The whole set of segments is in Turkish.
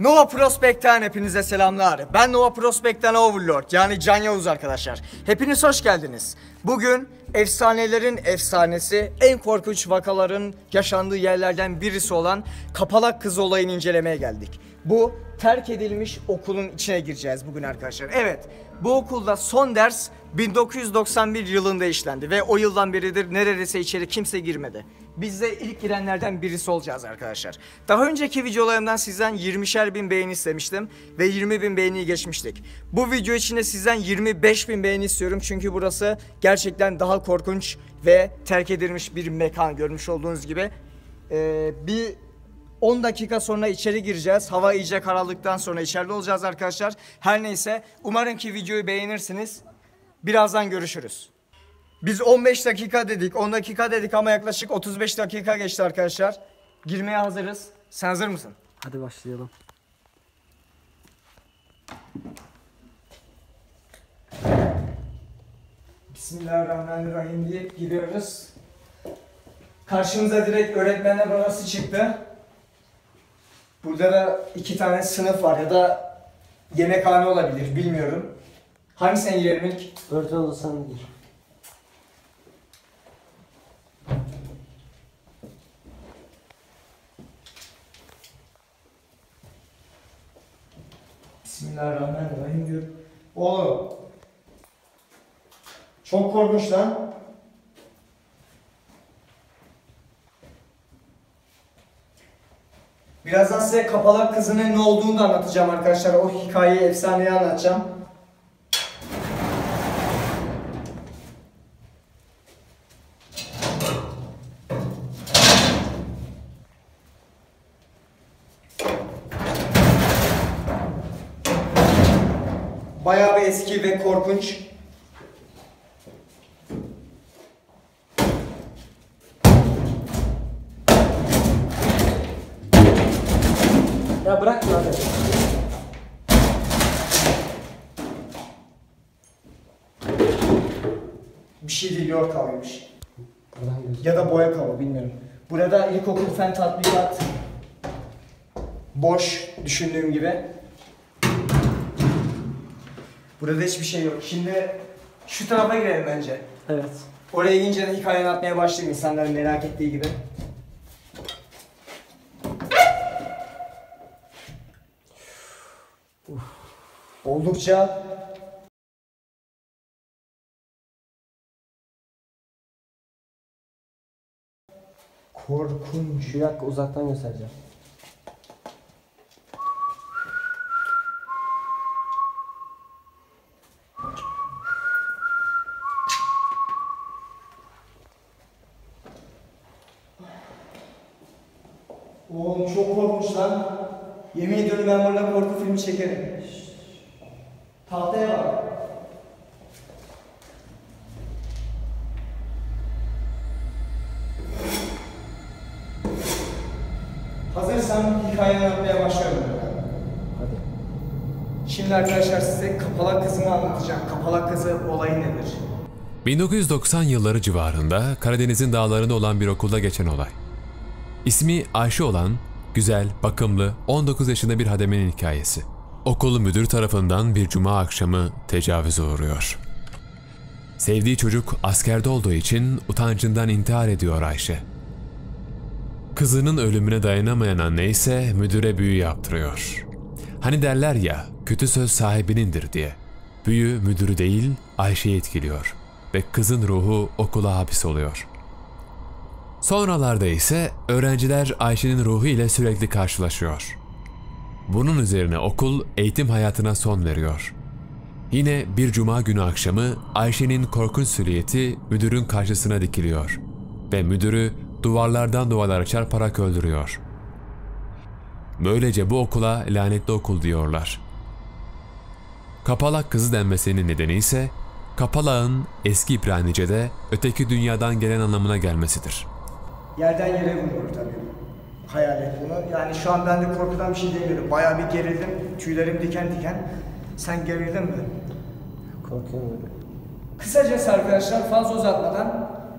Nova Prospect'ten hepinize selamlar. Ben Nova Prospect'ten Overlord, yani Can Yavuz arkadaşlar. Hepiniz hoş geldiniz. Bugün efsanelerin efsanesi, en korkunç vakaların yaşandığı yerlerden birisi olan Kapalak Kız olayını incelemeye geldik. Bu terk edilmiş okulun içine gireceğiz bugün arkadaşlar. Evet, bu okulda son ders 1991 yılında işlendi ve o yıldan beridir neredeyse içeri kimse girmedi. Biz de ilk girenlerden birisi olacağız arkadaşlar. Daha önceki videolarımdan sizden 20'şer bin beğeni istemiştim ve 20 bin beğeniyi geçmiştik. Bu video için de sizden 25 bin beğeni istiyorum çünkü burası gerçekten daha korkunç ve terk edilmiş bir mekan, görmüş olduğunuz gibi. Bir 10 dakika sonra içeri gireceğiz. Hava iyice karardıktan sonra içeride olacağız arkadaşlar. Her neyse, umarım ki videoyu beğenirsiniz. Birazdan görüşürüz. Biz 15 dakika dedik, 10 dakika dedik ama yaklaşık 35 dakika geçti arkadaşlar. Girmeye hazırız. Sen hazır mısın? Hadi başlayalım. Bismillahirrahmanirrahim diye giriyoruz. Karşımıza direkt öğretmenler odası çıktı. Burada da 2 tane sınıf var ya da yemekhane olabilir, bilmiyorum. Hangisine girelim ilk? Öğretmen odasına gir. Bismillahirrahmanirrahim diyor. Oğlum, çok korkunç lan. Birazdan size Kapalak Kızı'nın ne olduğunu da anlatacağım arkadaşlar. O hikayeyi, efsaneyi anlatacağım. Bayağı bir eski ve korkunç. Ya bırak lan. Bir şey değil, yoğurt kavraymış. Ya da boya kavuğu, bilmiyorum. Burada ilkokul fen tatbikat boş, düşündüğüm gibi. Burada hiçbir şey yok. Şimdi şu tarafa girelim bence. Evet. Oraya gelince de hikaye anlatmaya başlayayım, insanların merak ettiği gibi. Oldukça korkunç. Bir dakika, uzaktan göstereceğim. Oğlum çok korkunç lan. Yemin ediyorum ben burada korku filmi çekerim. Tahtaya bak. Hazırsan hikaye anlatmaya başlıyorum. Hadi. Şimdi arkadaşlar size Kapalak Kızı'nı anlatacağım. Kapalak Kızı olayı nedir? 1990 yılları civarında Karadeniz'in dağlarında olan bir okulda geçen olay. İsmi Ayşe olan, güzel, bakımlı, 19 yaşında bir hademenin hikayesi. Okul müdür tarafından bir cuma akşamı tecavüze uğruyor. Sevdiği çocuk askerde olduğu için utancından intihar ediyor Ayşe. Kızının ölümüne dayanamayan anne ise müdüre büyü yaptırıyor. Hani derler ya, kötü söz sahibinindir diye. Büyü müdürü değil, Ayşe'yi etkiliyor ve kızın ruhu okula hapis oluyor. Sonralarda ise öğrenciler Ayşe'nin ruhu ile sürekli karşılaşıyor. Bunun üzerine okul eğitim hayatına son veriyor. Yine bir cuma günü akşamı Ayşe'nin korkunç silüeti müdürün karşısına dikiliyor ve müdürü duvarlardan duvarlara çarparak öldürüyor. Böylece bu okula lanetli okul diyorlar. Kapalak Kızı denmesinin nedeni ise Kapalak'ın eski İbranice'de öteki dünyadan gelen anlamına gelmesidir. Yerden yere vuruyor tabii. Hayal et bunu. Yani şu an ben de korkudan bir şey demiyorum. Bayağı bir gerildim. Tüylerim diken diken. Sen gerildin mi? Korkuyorum. Kısacası arkadaşlar, fazla uzatmadan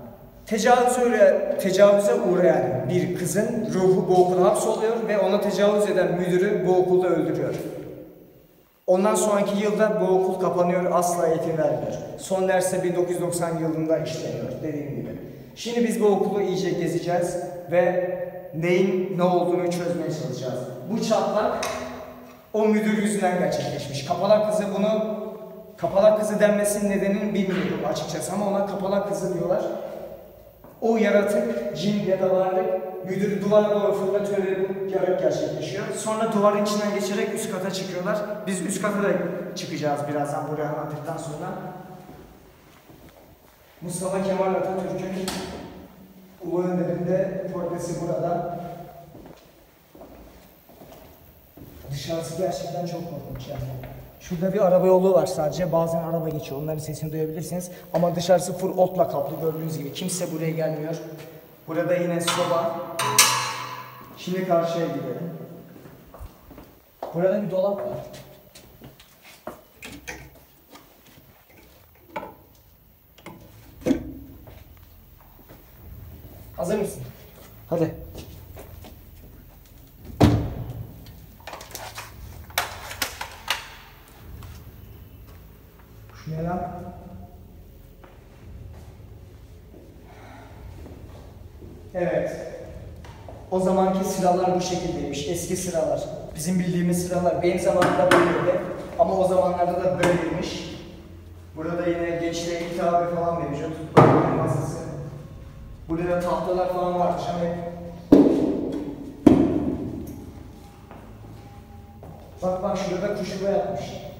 Tecavüze uğrayan bir kızın ruhu bu okulda hapsoluyor ve ona tecavüz eden müdürü bu okulda öldürüyor. Ondan sonraki yılda bu okul kapanıyor, asla eğitim vermiyor. Son derse 1990 yılında işleniyor dediğim gibi. Şimdi biz bu okulu iyice gezeceğiz ve neyin ne olduğunu çözmeye çalışacağız. Bu çatlak o müdür yüzünden gerçekleşmiş. Kapalak kızı denmesinin nedenini bilmiyorum açıkçası ama ona kapalak kızı diyorlar. O yaratık, cin ya da varlık müdürü duvara doğru fırlatıyor ve bu yarık gerçekleşiyor. Sonra duvarın içinden geçerek üst kata çıkıyorlar. Biz üst kata da çıkacağız birazdan buraya anlattıktan sonra. Mustafa Kemal Atatürk'ün Ulu Önder'inde portresi burada. Dışarısı gerçekten çok korkunç yani. Şurada bir araba yolu var sadece. Bazen araba geçiyor. Onların sesini duyabilirsiniz. Ama dışarısı full otla kaplı gördüğünüz gibi. Kimse buraya gelmiyor. Burada yine soba. Şimdi karşıya gidelim. Burada bir dolap var. Hazır mısın? Hadi. Şu ne lan? Evet. O zamanki silahlar bu şekildeymiş. Eski silahlar. Bizim bildiğimiz silahlar. Benim zamanımda böyleydi. Ama o zamanlarda da böyleymiş. Burada yine gençliğe hitabı falan mevcut. Böyle masası. Burada tahtalar falan varmış. Hani bak şurada kuş yuva yapmış.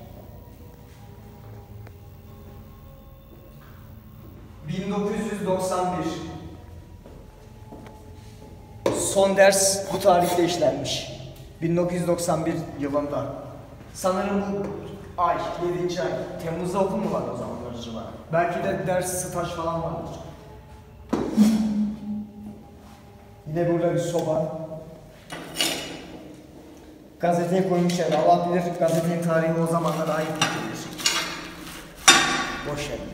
...1991. Son ders bu tarihte işlenmiş. 1991 yılında. Sanırım bu ay, 7. ay. Temmuz'da okul mu var o zamanlar acaba? Belki de ders, staj falan vardır. Yine burada bir soba. Gazeteyi koymuşlar. Allah bilir gazetenin tarihi o zamanlara ait değildir. Boş yer.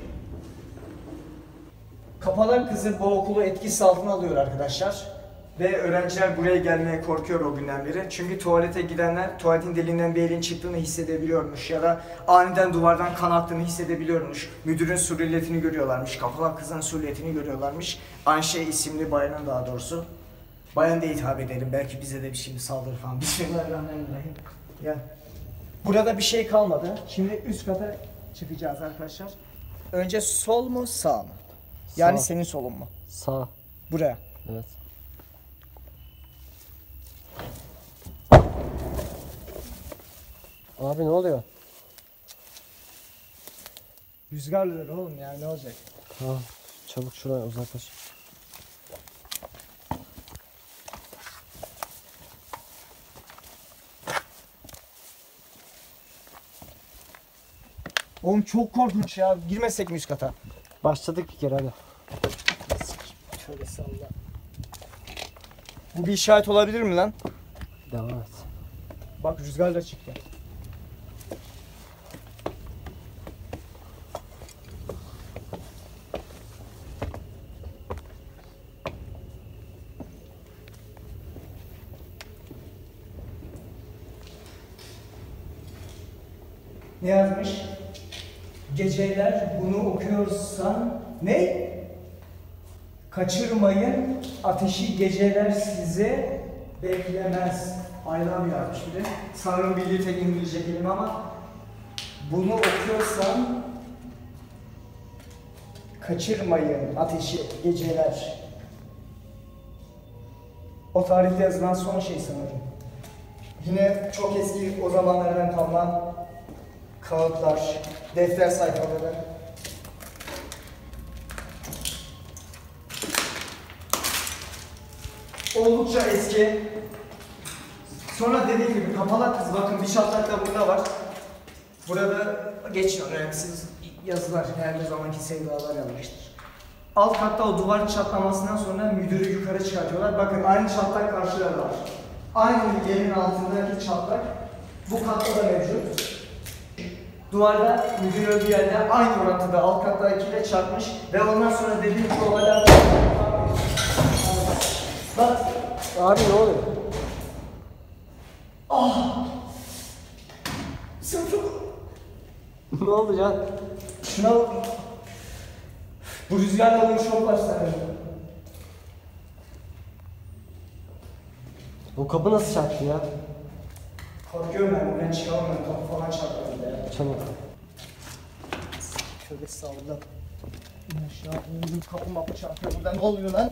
Kapalak kızı bu okulu etkisi altına alıyor arkadaşlar. Ve öğrenciler buraya gelmeye korkuyor o günden beri. Çünkü tuvalete gidenler tuvaletin deliğinden bir elin çıktığını hissedebiliyormuş ya da aniden duvardan kan aktığını hissedebiliyormuş. Müdürün suriyetini görüyorlarmış, kapalak kızın suriyetini görüyorlarmış. Ayşe isimli bayanın daha doğrusu. Bayan diye hitap edelim, belki bize de bir şey saldırır falan. Bismillahirrahmanirrahim. Gel. Burada bir şey kalmadı. Şimdi üst kata çıkacağız arkadaşlar. Önce sol mu sağ mı? Yani Sağ. senin solun mu? Sağ. Buraya. Evet. Abi ne oluyor? Rüzgarlıdır oğlum yani ne olacak? Ha, çabuk şuraya uzaklaş. Oğlum çok korkunç ya. Girmesek mi üst kata? Başladık bir kere hadi. Şöyle salla. Bu bir işaret olabilir mi lan? Devam et. Bak rüzgar da çıktı. Ne yazmış? Geceler bunu okuyorsan ne? Kaçırmayın, ateşi geceler size beklemez. Aylan yazmış bir de. Sanırım bildiği tek İngilizce kelime ama bunu okuyorsan kaçırmayın ateşi geceler. O tarihte yazılan son şey sanırım. Yine çok eski o zamanlardan kalan kağıtlar, defter sayfaları. Oldukça eski. Sonra dediğim gibi kapalak kız, bakın bir çatlak da burada var. Burada geçiyor önemsiz yazılar, her zamanki sevdalar yazmıştır. Alt katta o duvarın çatlamasından sonra müdürü yukarı çıkartıyorlar. Bakın aynı çatlak karşıda var. Aynı yerin altındaki çatlak bu katta da mevcut. Duvarda müdür öldüğü yerde aynı orantıda alt kattakiyle çarpmış ve ondan sonra dediğim ki olaylar... Bak. Abi ne oluyor? Sırtım. Ne oldu Can? Şuna bak. Bu rüzgarla olmuş olmaz sanırım. Bu kapı nasıl çarptı ya? Korkuyorum ben çıkamıyorum. Kapı falan çarptı ya. Çabuk. Tövbe estağfurullah. Aşağı indim, kapı mapı çarpıyor. Burada ne oluyor lan?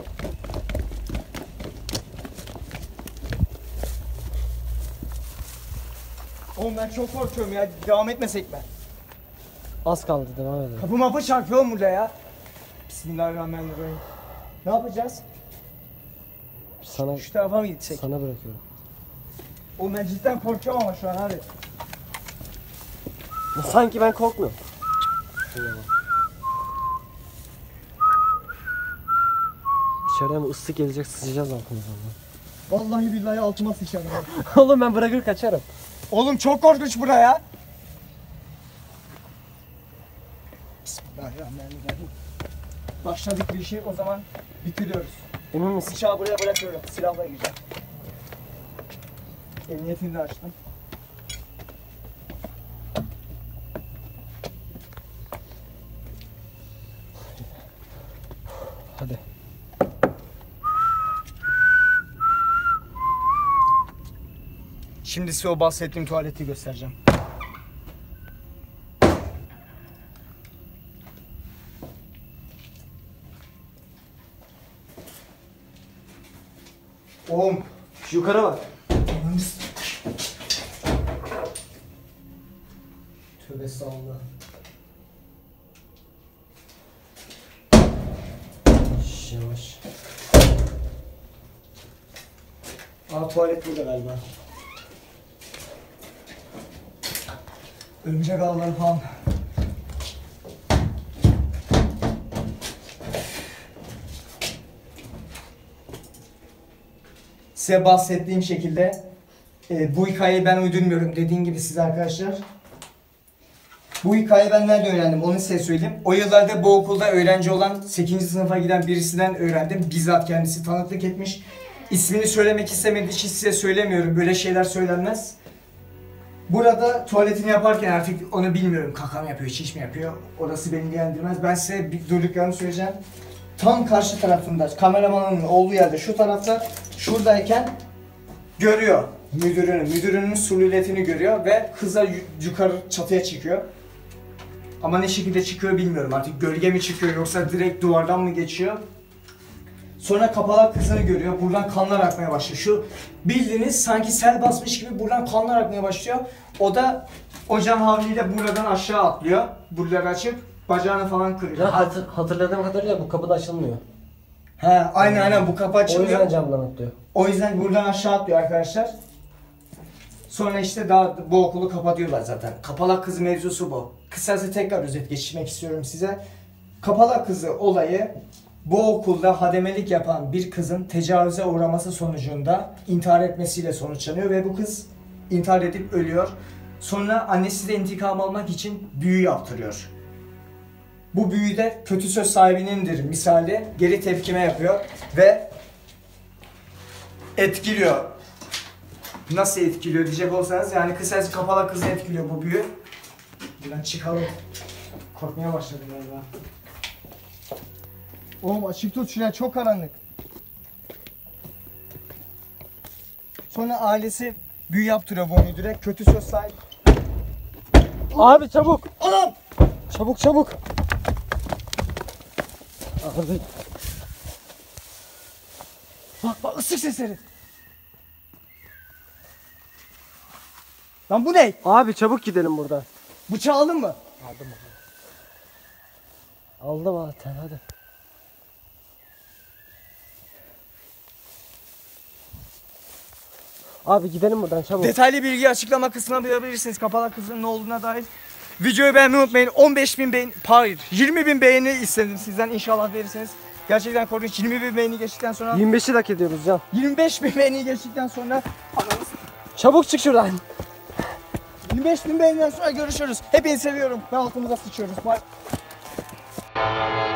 Oğlum ben çok korkuyorum ya. Devam etmesek mi? Az kaldı, devam edelim. Kapı mapı çarpıyor oğlum burada ya. Bismillahirrahmanirrahim. Ne yapacağız? Sana Şu tarafa mı gitsek? sana bırakıyorum. Oğlum ben cidden korkuyorum ama şu an hadi. Sanki ben korkmuyorum. İçeriden bir ıslık gelecek, sıçacağız altımıza. Vallahi billahi altıma sıçarım. Oğlum ben bırakır kaçarım. Oğlum çok korkunç bura ya. Bismillahirrahmanirrahim. Başladık bir işi o zaman bitiriyoruz. Emin misin? Bıçağı buraya bırakıyorum. Silahla gireceğim. Emniyetini de açtım. Hadi. Şimdi size o bahsettiğim tuvaleti göstereceğim. Oğlum Şu yukarı bak. tövbe estağfurullah. Yavaş. Aa tuvalet burada galiba. Örümcek ağları falan. Size bahsettiğim şekilde bu hikayeyi ben uydurmuyorum. Dediğim gibi size arkadaşlar. Bu hikayeyi ben nerede öğrendim onu size söyleyeyim. O yıllarda bu okulda öğrenci olan 8. sınıfa giden birisinden öğrendim. Bizzat kendisi tanıklık etmiş. İsmini söylemek istemediği için size söylemiyorum. Böyle şeyler söylenmez. Burada tuvaletini yaparken artık onu bilmiyorum. Kaka mı yapıyor, çiş mi yapıyor? Orası beni ilgilendirmez. Ben size bir durduklarını söyleyeceğim. Tam karşı tarafında, kameramanın olduğu yerde şu tarafta, şuradayken görüyor müdürünü. Müdürünün silüetini görüyor ve hızla yukarı çatıya çıkıyor. Ama ne şekilde çıkıyor bilmiyorum. Artık gölge mi çıkıyor yoksa direkt duvardan mı geçiyor? Sonra kapalak kızını görüyor. Buradan kanlar akmaya başlıyor. Şu bildiğiniz sanki sel basmış gibi buradan kanlar akmaya başlıyor. O da o can havliyle buradan aşağı atlıyor. Buraları açıp bacağını falan kırıyor. Ya hatırladığım kadarıyla bu kapı da açılmıyor. He aynen bu kapı O açılıyor. yüzden camdan atlıyor. O yüzden buradan aşağı atlıyor arkadaşlar. Sonra işte daha bu okulu kapatıyorlar zaten. Kapalak kızı mevzusu bu. Kısası tekrar özet geçmek istiyorum size. Kapalak kızı olayı bu okulda hademelik yapan bir kızın tecavüze uğraması sonucunda intihar etmesiyle sonuçlanıyor ve bu kız intihar edip ölüyor. Sonra annesi de intikam almak için büyü yaptırıyor. Bu büyü de kötü söz sahibinindir misali geri tepkime yapıyor ve etkiliyor. Nasıl etkiliyor diyecek olsanız yani kısacası kapalak kızı etkiliyor bu büyü. Buradan çıkalım. Korkmaya başladım galiba. Oğlum açık tut şuraya çok karanlık. Sonra ailesi büyü yaptırıyor bu müdüre. Kötü söz sahibi. Abi çabuk. Anam! Çabuk çabuk. Abi. Bak ıslık sesleri. Lan bu ne? Abi çabuk gidelim buradan. Bıçağı aldın mı? Aldım abi hadi. Abi gidelim buradan çabuk. Detaylı bilgi açıklama kısmına bulabilirsiniz. Kapalak kızının ne olduğuna dair. Videoyu beğenmeyi unutmayın. 15.000 beğeni, hayır 20.000 beğeni istedim sizden, inşallah verirsiniz. Gerçekten korkunç. 20.000 beğeni geçtikten sonra 25'i hak ediyoruz Can. 25.000 beğeni geçtikten sonra Çabuk çık şuradan. 25.000 5000 beğeniden sonra görüşürüz. Hepinizi seviyorum. Ben altımıza sıçıyoruz. Bye.